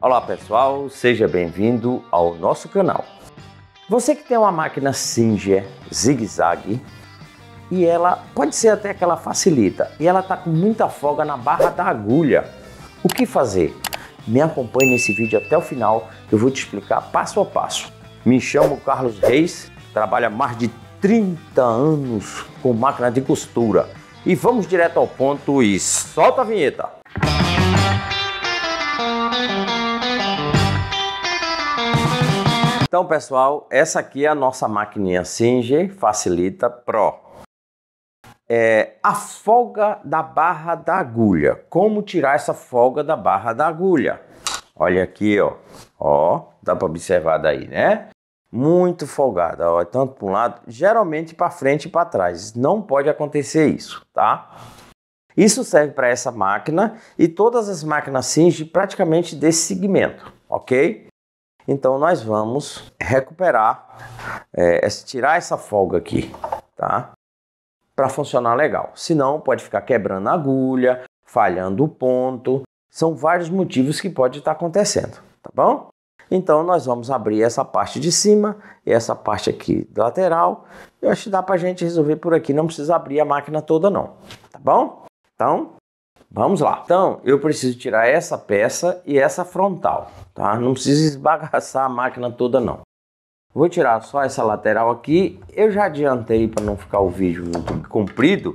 Olá pessoal, seja bem-vindo ao nosso canal. Você que tem uma máquina Singer zigue-zague e ela pode ser até que ela facilita e ela está com muita folga na barra da agulha, o que fazer? Me acompanhe nesse vídeo até o final que eu vou te explicar passo a passo. Me chamo Carlos Reis, trabalho há mais de 30 anos com máquina de costura e vamos direto ao ponto e solta a vinheta! Então pessoal, essa aqui é a nossa maquininha Singer Facilita Pro. A folga da barra da agulha. Como tirar essa folga da barra da agulha? Olha aqui, ó, dá para observar daí, né? Muito folgada, ó, tanto para um lado, geralmente para frente e para trás. Não pode acontecer isso, tá? Isso serve para essa máquina e todas as máquinas Singer praticamente desse segmento, ok? Então nós vamos recuperar, tirar essa folga aqui, tá? Para funcionar legal. Senão pode ficar quebrando a agulha, falhando o ponto. São vários motivos que pode estar acontecendo, tá bom? Então nós vamos abrir essa parte de cima e essa parte aqui lateral. Eu acho que dá para a gente resolver por aqui, não precisa abrir a máquina toda não, tá bom? Então vamos lá. Então eu preciso tirar essa peça e essa frontal, tá? Não precisa esbagaçar a máquina toda não. Vou tirar só essa lateral aqui. Eu já adiantei para não ficar o vídeo muito comprido,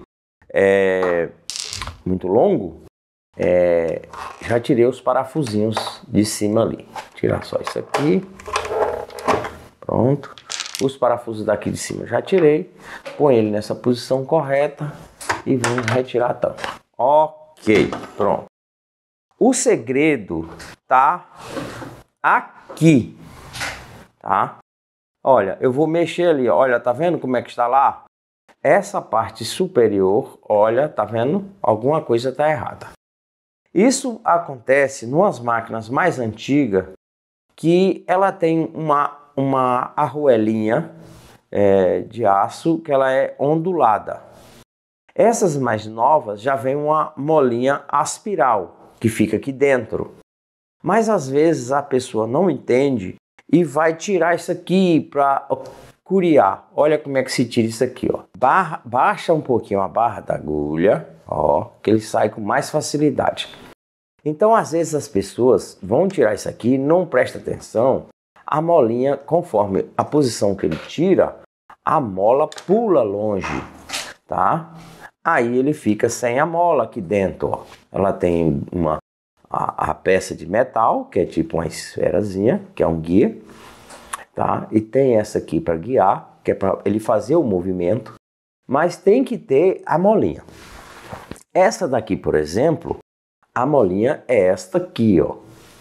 muito longo. Já tirei os parafusinhos de cima ali. Vou tirar só isso aqui. Pronto. Os parafusos daqui de cima já tirei. Põe ele nessa posição correta e vamos retirar a tampa. Ok, pronto. O segredo tá aqui, tá? Olha, eu vou mexer ali, olha, tá vendo como é que está lá? Essa parte superior, olha, tá vendo? Alguma coisa tá errada. Isso acontece nas máquinas mais antigas, que ela tem uma arruelinha de aço que ela é ondulada. Essas mais novas já vem uma molinha aspiral, que fica aqui dentro. Mas às vezes a pessoa não entende e vai tirar isso aqui para curiar. Olha como é que se tira isso aqui, ó. Baixa um pouquinho a barra da agulha, ó, que ele sai com mais facilidade. Então, às vezes as pessoas vão tirar isso aqui e não presta atenção. A molinha, conforme a posição que ele tira, a mola pula longe, tá? Aí ele fica sem a mola aqui dentro, ó. Ela tem a peça de metal, que é tipo uma esferazinha, que é um guia, tá? E tem essa aqui para guiar, que é para ele fazer o movimento, mas tem que ter a molinha. Essa daqui, por exemplo, a molinha é esta aqui, ó.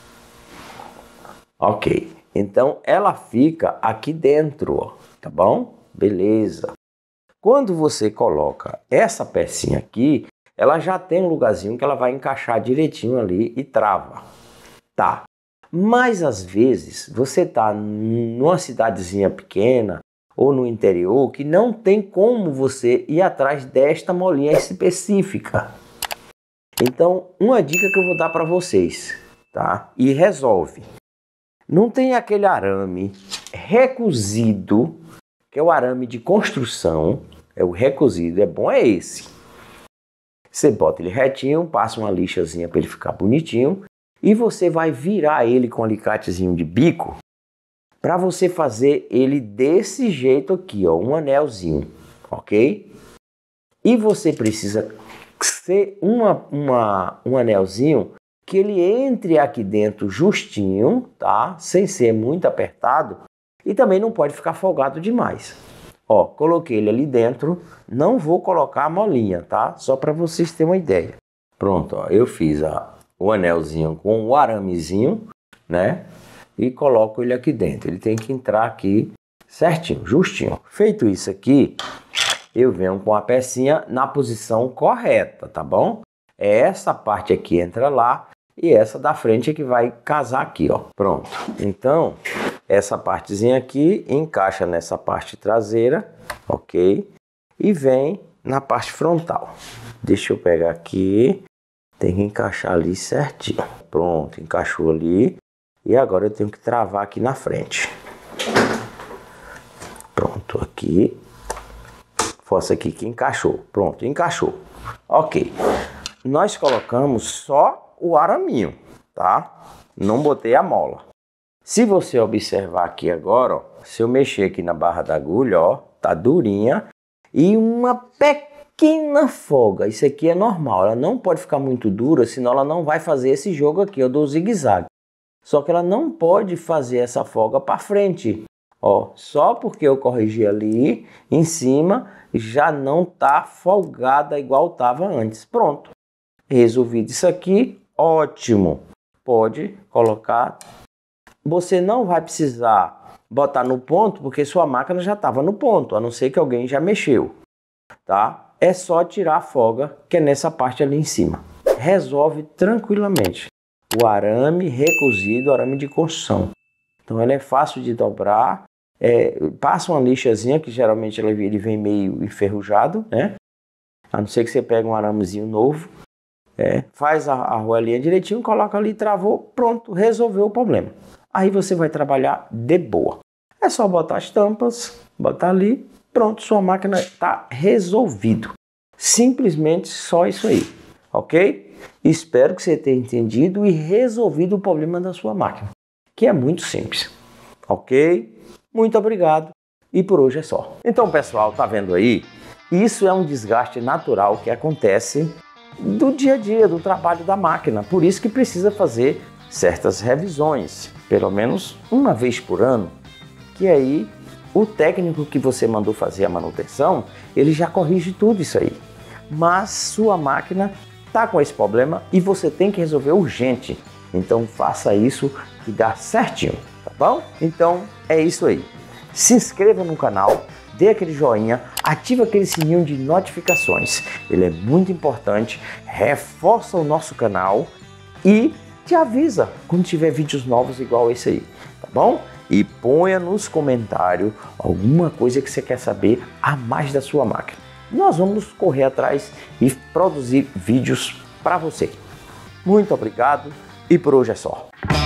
Ok, então ela fica aqui dentro, ó, tá bom? Beleza. Quando você coloca essa pecinha aqui, ela já tem um lugarzinho que ela vai encaixar direitinho ali e trava. Tá. Mas às vezes você tá numa cidadezinha pequena ou no interior que não tem como você ir atrás desta molinha específica. Então, uma dica que eu vou dar para vocês, tá? E resolve. Não tem aquele arame recozido, que é o arame de construção, é o recozido, é bom é esse. Você bota ele retinho, passa uma lixazinha para ele ficar bonitinho e você vai virar ele com um alicatezinho de bico para você fazer ele desse jeito aqui, ó, um anelzinho, ok? E você precisa ser um anelzinho que ele entre aqui dentro justinho, tá? Sem ser muito apertado e também não pode ficar folgado demais. Ó, coloquei ele ali dentro, não vou colocar a molinha, tá? Só para vocês terem uma ideia. Pronto, ó, eu fiz o anelzinho com o aramezinho, né? E coloco ele aqui dentro. Ele tem que entrar aqui certinho, justinho. Feito isso aqui, eu venho com a pecinha na posição correta, tá bom? Essa parte aqui entra lá e essa da frente é que vai casar aqui, ó. Pronto. Então, essa partezinha aqui encaixa nessa parte traseira, ok? E vem na parte frontal. Deixa eu pegar aqui. Tem que encaixar ali certinho. Pronto, encaixou ali. E agora eu tenho que travar aqui na frente. Pronto, aqui. Força aqui que encaixou. Pronto, encaixou. Ok. Nós colocamos só o araminho, tá? Não botei a mola. Se você observar aqui agora, ó, se eu mexer aqui na barra da agulha, ó, tá durinha. E uma pequena folga. Isso aqui é normal. Ela não pode ficar muito dura, senão ela não vai fazer esse jogo aqui, ó, do zigue-zague. Só que ela não pode fazer essa folga para frente. Ó, só porque eu corrigi ali em cima, já não tá folgada igual estava antes. Pronto. Resolvido isso aqui, ótimo. Pode colocar. Você não vai precisar botar no ponto, porque sua máquina já estava no ponto, a não ser que alguém já mexeu, tá? É só tirar a folga, que é nessa parte ali em cima. Resolve tranquilamente. O arame recozido, arame de construção. Então ele é fácil de dobrar, passa uma lixazinha, que geralmente ele vem meio enferrujado, né? A não ser que você pegue um aramezinho novo, faz a arruelinha direitinho, coloca ali, travou, pronto, resolveu o problema. Aí você vai trabalhar de boa. É só botar as tampas, botar ali, pronto, sua máquina está resolvido. Simplesmente só isso aí, ok? Espero que você tenha entendido e resolvido o problema da sua máquina, que é muito simples, ok? Muito obrigado e por hoje é só. Então, pessoal, tá vendo aí? Isso é um desgaste natural que acontece do dia a dia, do trabalho da máquina. Por isso que precisa fazer certas revisões, pelo menos uma vez por ano, que aí o técnico que você mandou fazer a manutenção, ele já corrige tudo isso aí. Mas sua máquina está com esse problema e você tem que resolver urgente. Então faça isso que dá certinho, tá bom? Então é isso aí. Se inscreva no canal, dê aquele joinha, ativa aquele sininho de notificações. Ele é muito importante, reforça o nosso canal e te avisa quando tiver vídeos novos igual esse aí, tá bom? E ponha nos comentários alguma coisa que você quer saber a mais da sua máquina. Nós vamos correr atrás e produzir vídeos para você. Muito obrigado e por hoje é só.